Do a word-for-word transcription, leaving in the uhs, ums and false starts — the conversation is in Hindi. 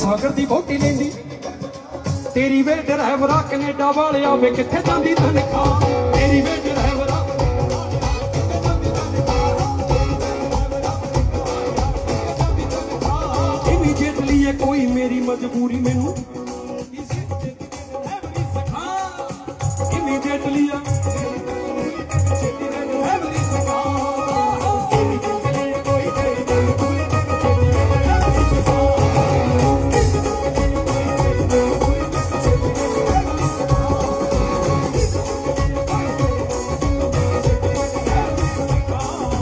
सागर दी बोटी लेंदी तेरी वे ड्राइवरा कनेडा वालिया वे किथे जांदी तनख्वाह तेरी वे ड्राइवरा इमीडिएटली है कोई मेरी मजबूरी मैनू इमीडिएटली